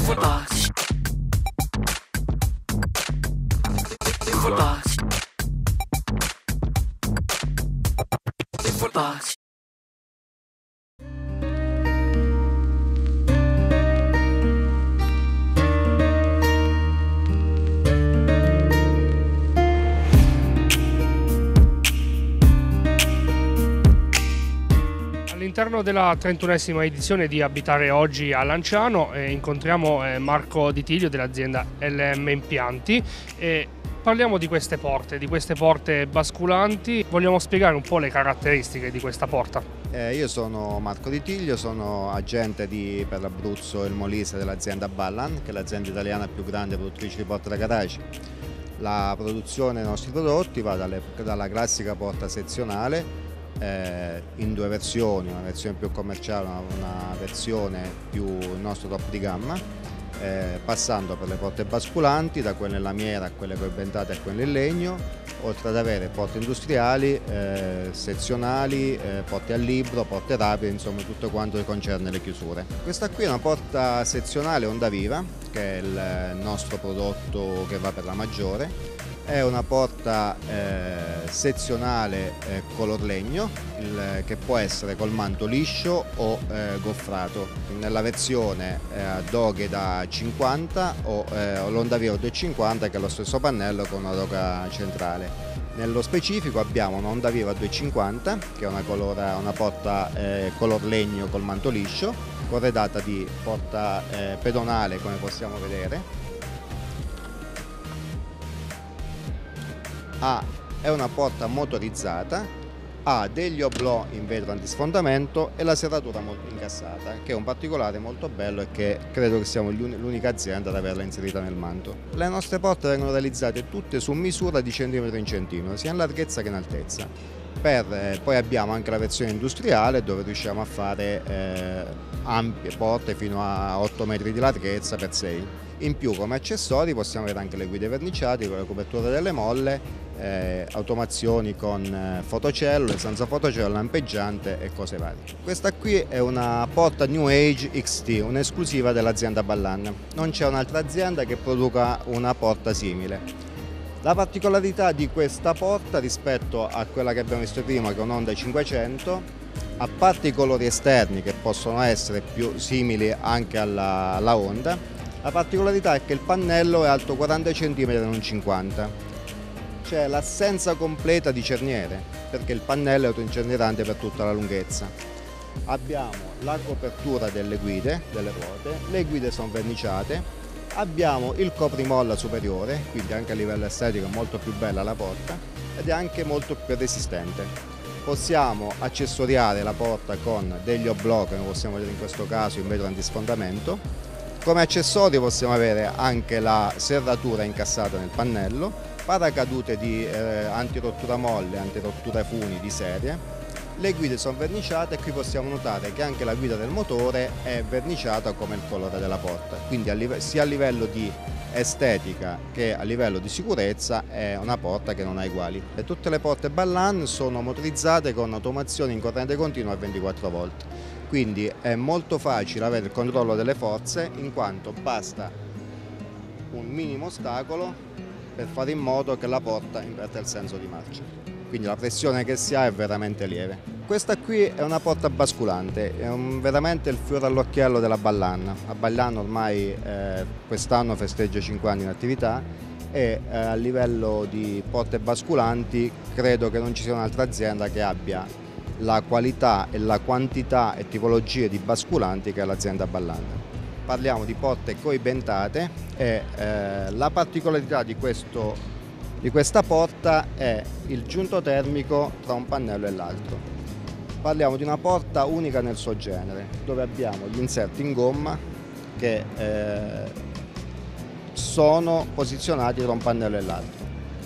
Footbox. Footbox. Footbox. All'interno della 31esima edizione di Abitare Oggi a Lanciano incontriamo Marco Di Tiglio dell'azienda LM Impianti e parliamo di queste porte basculanti. Vogliamo spiegare un po' le caratteristiche di questa porta? Io sono Marco Di Tiglio, sono agente per l'Abruzzo e il Molise dell'azienda Ballan, che è l'azienda italiana più grande produttrice di porte da garage. La produzione dei nostri prodotti va dalla classica porta sezionale in due versioni, una versione più commerciale, una versione più il nostro top di gamma, passando per le porte basculanti, da quelle in lamiera a quelle coibentate a quelle in legno, oltre ad avere porte industriali, sezionali, porte a libro, porte rapide, insomma tutto quanto concerne le chiusure. Questa qui è una porta sezionale Onda Viva, che è il nostro prodotto che va per la maggiore. È una porta sezionale color legno che può essere col manto liscio o goffrato. Nella versione doghe da 50 o l'Onda Viva 250, che è lo stesso pannello con una doga centrale. Nello specifico abbiamo una Onda Viva 250 che è una porta color legno col manto liscio, corredata di porta pedonale, come possiamo vedere. È una porta motorizzata, ha degli oblò in vetro antisfondamento e la serratura molto incassata, che è un particolare molto bello e che credo che siamo l'unica azienda ad averla inserita nel manto. Le nostre porte vengono realizzate tutte su misura di centimetro in centimetro, sia in larghezza che in altezza. Poi abbiamo anche la versione industriale, dove riusciamo a fare ampie porte fino a 8 metri di larghezza per 6. In più, come accessori possiamo avere anche le guide verniciate con la copertura delle molle, automazioni con fotocellule, senza fotocellule, lampeggiante e cose varie. Questa qui è una porta New Age XT, un'esclusiva dell'azienda Ballan. Non c'è un'altra azienda che produca una porta simile. La particolarità di questa porta rispetto a quella che abbiamo visto prima, che è un'Onda 500, a parte i colori esterni che possono essere più simili anche alla Honda, la particolarità è che il pannello è alto 40 cm e non 50. C'è l'assenza completa di cerniere, perché il pannello è autoincerniante per tutta la lunghezza. Abbiamo la copertura delle guide, delle ruote, le guide sono verniciate, abbiamo il coprimolla superiore, quindi anche a livello estetico è molto più bella la porta ed è anche molto più resistente. Possiamo accessoriare la porta con degli oblò, come possiamo vedere in questo caso in vetro antisfondamento. Come accessorio possiamo avere anche la serratura incassata nel pannello, paracadute di antirottura molle, antirottura funi di serie. Le guide sono verniciate e qui possiamo notare che anche la guida del motore è verniciata come il colore della porta, quindi sia a livello di estetica che a livello di sicurezza è una porta che non ha uguali. E tutte le porte Ballan sono motorizzate con automazione in corrente continua a 24 volt, quindi è molto facile avere il controllo delle forze, in quanto basta un minimo ostacolo per fare in modo che la porta inverta il senso di marcia. Quindi la pressione che si ha è veramente lieve. Questa qui è una porta basculante, è veramente il fiore all'occhiello della Ballan. La Ballan ormai quest'anno festeggia 5 anni in attività e a livello di porte basculanti credo che non ci sia un'altra azienda che abbia la qualità e la quantità e tipologie di basculanti che ha l'azienda Ballan. Parliamo di porte coibentate e la particolarità di questa porta è il giunto termico tra un pannello e l'altro. Parliamo di una porta unica nel suo genere, dove abbiamo gli inserti in gomma che sono posizionati tra un pannello e l'altro.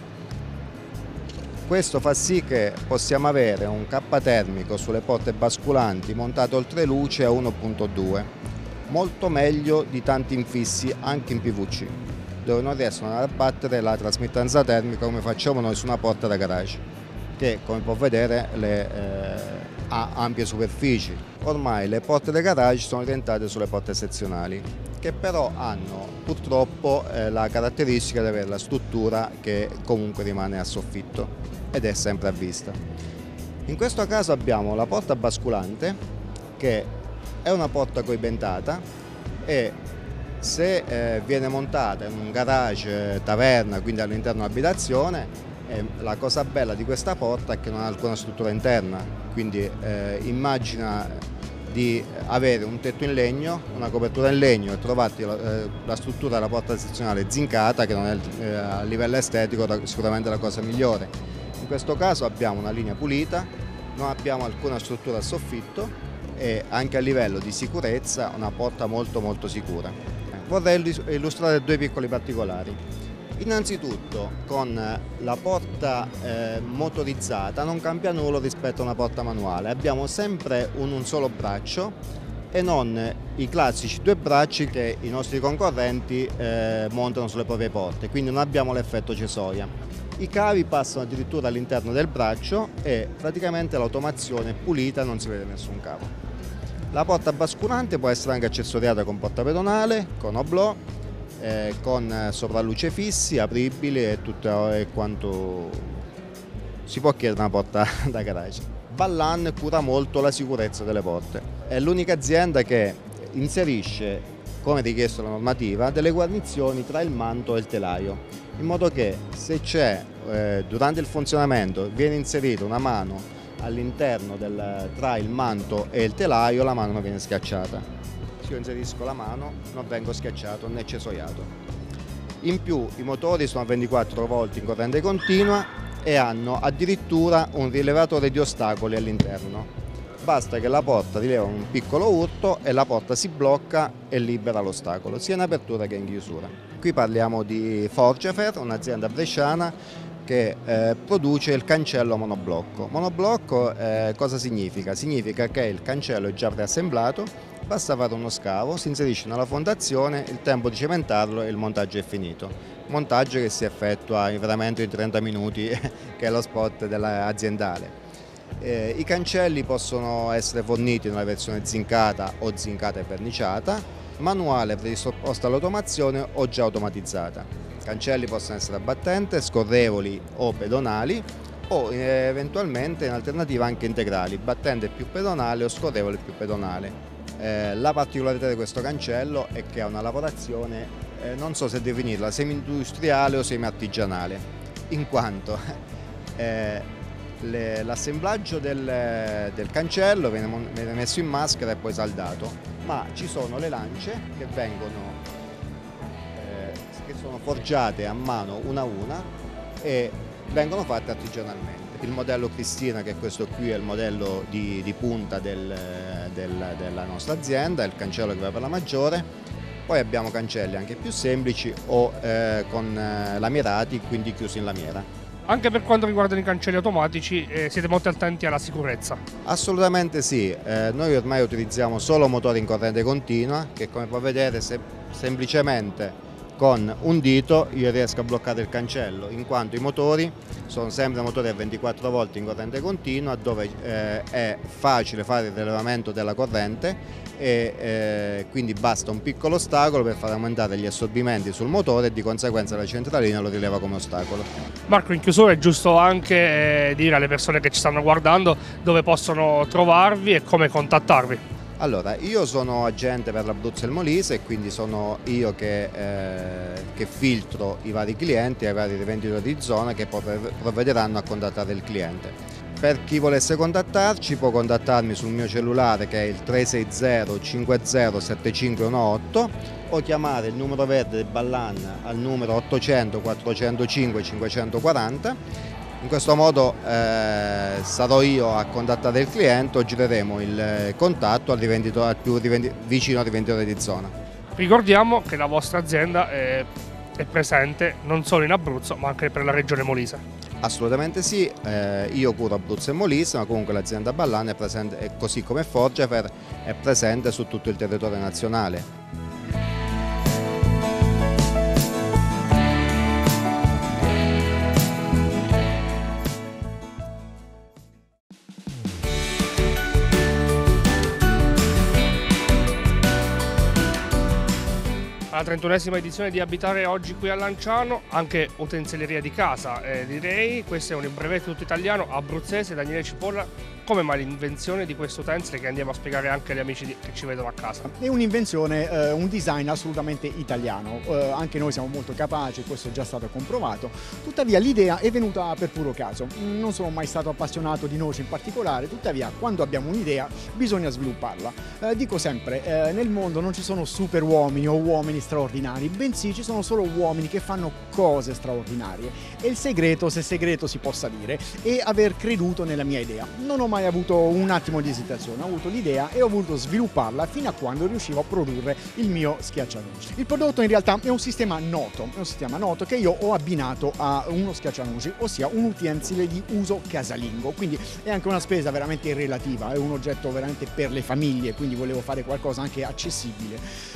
Questo fa sì che possiamo avere un K termico sulle porte basculanti montato oltreluce a 1.2, molto meglio di tanti infissi anche in PVC, dove non riescono ad abbattere la trasmittanza termica come facciamo noi su una porta da garage, che come può vedere ha ampie superfici. Ormai le porte dei garage sono orientate sulle porte sezionali, che però hanno purtroppo la caratteristica di avere la struttura che comunque rimane a soffitto ed è sempre a vista. In questo caso abbiamo la porta basculante, che è una porta coibentata e se viene montata in un garage taverna, quindi all'interno dell'abitazione, la cosa bella di questa porta è che non ha alcuna struttura interna, quindi immagina di avere un tetto in legno, una copertura in legno e trovarti la struttura della porta sezionale zincata, che non è a livello estetico sicuramente la cosa migliore. In questo caso abbiamo una linea pulita, non abbiamo alcuna struttura a soffitto e anche a livello di sicurezza una porta molto sicura. Vorrei illustrare due piccoli particolari. Innanzitutto, con la porta motorizzata non cambia nulla rispetto a una porta manuale, abbiamo sempre un solo braccio e non i classici due bracci che i nostri concorrenti montano sulle proprie porte, quindi non abbiamo l'effetto cesoia. I cavi passano addirittura all'interno del braccio e praticamente l'automazione è pulita, non si vede nessun cavo. La porta basculante può essere anche accessoriata con porta pedonale, con oblò, con sopralluce fissi, apribili e tutto quanto si può chiedere una porta da garage. Ballan cura molto la sicurezza delle porte, è l'unica azienda che inserisce, come richiesto dalla normativa, delle guarnizioni tra il manto e il telaio, in modo che se c'è durante il funzionamento viene inserita una mano all'interno tra il manto e il telaio, la mano non viene schiacciata. Io inserisco la mano, non vengo schiacciato né cesoiato. In più i motori sono a 24 volt in corrente continua e hanno addirittura un rilevatore di ostacoli all'interno. Basta che la porta rileva un piccolo urto e la porta si blocca e libera l'ostacolo, sia in apertura che in chiusura. Qui parliamo di Forgefer, un'azienda bresciana che produce il cancello monoblocco. Monoblocco cosa significa? Significa che il cancello è già preassemblato, basta fare uno scavo, si inserisce nella fondazione, il tempo di cementarlo e il montaggio è finito. Montaggio che si effettua veramente in 30 minuti, che è lo spot aziendale. I cancelli possono essere forniti nella versione zincata o zincata e verniciata, manuale predisposta all'automazione o già automatizzata. I cancelli possono essere a battente, scorrevoli o pedonali o eventualmente in alternativa anche integrali, battente più pedonale o scorrevole più pedonale. La particolarità di questo cancello è che ha una lavorazione, non so se definirla semi-industriale o semi-artigianale, in quanto l'assemblaggio del cancello viene messo in maschera e poi saldato, ma ci sono le lance che sono forgiate a mano una a una e vengono fatte artigianalmente. Il modello Cristina, che questo qui è il modello di punta della nostra azienda, è il cancello che va per la maggiore. Poi abbiamo cancelli anche più semplici o con lamirati, quindi chiusi in lamiera. Anche per quanto riguarda i cancelli automatici siete molto attenti alla sicurezza? Assolutamente sì, noi ormai utilizziamo solo motori in corrente continua che, come può vedere, semplicemente con un dito io riesco a bloccare il cancello, in quanto i motori sono sempre motori a 24 volt in corrente continua, dove è facile fare il rilevamento della corrente e quindi basta un piccolo ostacolo per far aumentare gli assorbimenti sul motore e di conseguenza la centralina lo rileva come ostacolo. Marco, in chiusura è giusto anche dire alle persone che ci stanno guardando dove possono trovarvi e come contattarvi. Allora, io sono agente per l'Abruzzo e il Molise e quindi sono io che filtro i vari clienti e i vari rivenditori di zona che poi provvederanno a contattare il cliente. Per chi volesse contattarci può contattarmi sul mio cellulare, che è il 360 50 7518, o chiamare il numero verde del Ballan al numero 800 405 540. In questo modo sarò io a contattare il cliente o gireremo il contatto al più vicino al rivenditore di zona. Ricordiamo che la vostra azienda è presente non solo in Abruzzo ma anche per la regione Molise. Assolutamente sì, io curo Abruzzo e Molise, ma comunque l'azienda Ballan è presente, così come Forgefer, è presente su tutto il territorio nazionale. Alla 31esima edizione di Abitare oggi qui a Lanciano, anche utensileria di casa, direi. Questo è un brevetto tutto italiano, abruzzese. Daniele Cipolla, come mai l'invenzione di questo utensile che andiamo a spiegare anche agli amici che ci vedono a casa? È un'invenzione, un design assolutamente italiano, anche noi siamo molto capaci, questo è già stato comprovato, tuttavia l'idea è venuta per puro caso. Non sono mai stato appassionato di noci in particolare, tuttavia quando abbiamo un'idea bisogna svilupparla. Dico sempre, nel mondo non ci sono super uomini o uomini straordinari, bensì ci sono solo uomini che fanno cose straordinarie, e il segreto, se segreto si possa dire, è aver creduto nella mia idea. Non ho mai avuto un attimo di esitazione, ho avuto l'idea e ho voluto svilupparla fino a quando riuscivo a produrre il mio schiaccianoci. Il prodotto in realtà è un sistema noto che io ho abbinato a uno schiaccianoci, ossia un utensile di uso casalingo, quindi è anche una spesa veramente relativa, è un oggetto veramente per le famiglie, quindi volevo fare qualcosa anche accessibile.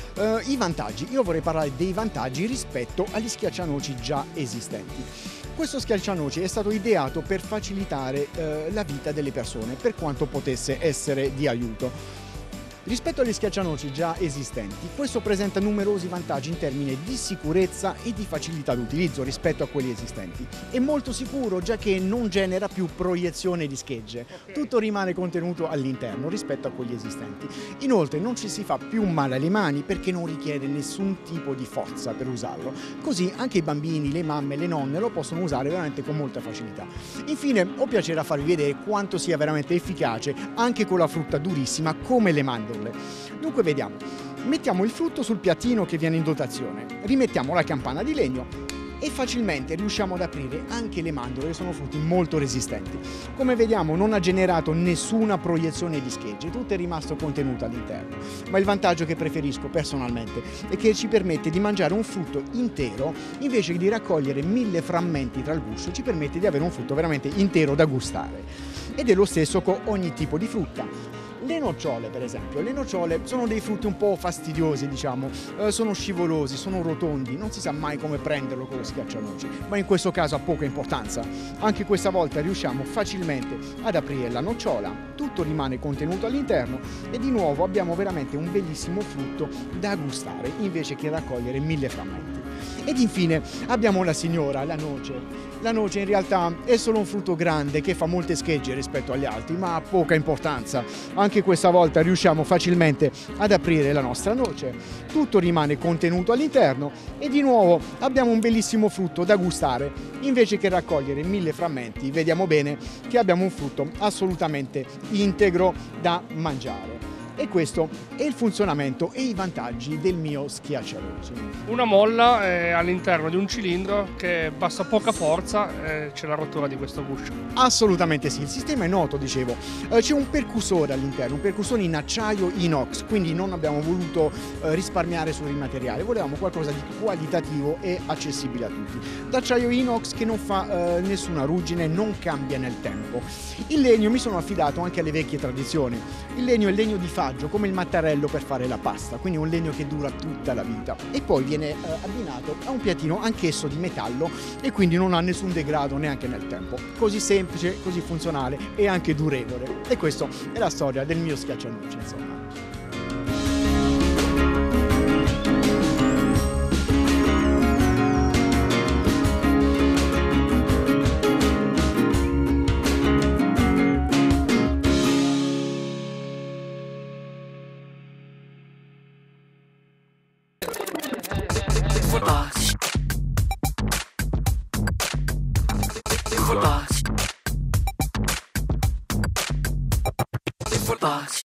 I vantaggi, io vorrei parlare dei vantaggi rispetto agli schiaccianoci già esistenti. Questo schiaccianoci è stato ideato per facilitare la vita delle persone, per quanto potesse essere di aiuto. Rispetto agli schiaccianoci già esistenti, questo presenta numerosi vantaggi in termini di sicurezza e di facilità d'utilizzo rispetto a quelli esistenti. È molto sicuro, già che non genera più proiezione di schegge, tutto rimane contenuto all'interno rispetto a quelli esistenti. Inoltre non ci si fa più male alle mani perché non richiede nessun tipo di forza per usarlo, così anche i bambini, le mamme, le nonne lo possono usare veramente con molta facilità. Infine ho piacere a farvi vedere quanto sia veramente efficace anche con la frutta durissima come le mandorle. Dunque vediamo, mettiamo il frutto sul piattino che viene in dotazione, rimettiamo la campana di legno e facilmente riusciamo ad aprire anche le mandorle, che sono frutti molto resistenti. Come vediamo non ha generato nessuna proiezione di schegge, tutto è rimasto contenuto all'interno, ma il vantaggio che preferisco personalmente è che ci permette di mangiare un frutto intero invece di raccogliere 1000 frammenti tra il guscio, ci permette di avere un frutto veramente intero da gustare. Ed è lo stesso con ogni tipo di frutta. Le nocciole, per esempio, le nocciole sono dei frutti un po' fastidiosi, diciamo, sono scivolosi, sono rotondi, non si sa mai come prenderlo con lo schiaccianoci, ma in questo caso ha poca importanza. Anche questa volta riusciamo facilmente ad aprire la nocciola, tutto rimane contenuto all'interno e di nuovo abbiamo veramente un bellissimo frutto da gustare invece che raccogliere 1000 frammenti. Ed infine abbiamo la signora, la noce. La noce in realtà è solo un frutto grande che fa molte schegge rispetto agli altri, ma ha poca importanza. Anche questa volta riusciamo facilmente ad aprire la nostra noce, tutto rimane contenuto all'interno e di nuovo abbiamo un bellissimo frutto da gustare. Invece che raccogliere 1000 frammenti, vediamo bene che abbiamo un frutto assolutamente integro da mangiare. E questo è il funzionamento e i vantaggi del mio schiaccianoci. Una molla all'interno di un cilindro che basta poca forza, c'è la rottura di questo guscio. Assolutamente sì, il sistema è noto, dicevo. C'è un percussore all'interno, un percussore in acciaio inox, quindi non abbiamo voluto risparmiare sul materiale, volevamo qualcosa di qualitativo e accessibile a tutti. D'acciaio inox che non fa nessuna ruggine, non cambia nel tempo. Il legno mi sono affidato anche alle vecchie tradizioni. Il legno è legno di faggio, come il mattarello per fare la pasta, quindi un legno che dura tutta la vita. E poi viene abbinato a un piattino anch'esso di metallo e quindi non ha nessun degrado neanche nel tempo. Così semplice, così funzionale e anche durevole. E questa è la storia del mio schiaccianoci, insomma. Box.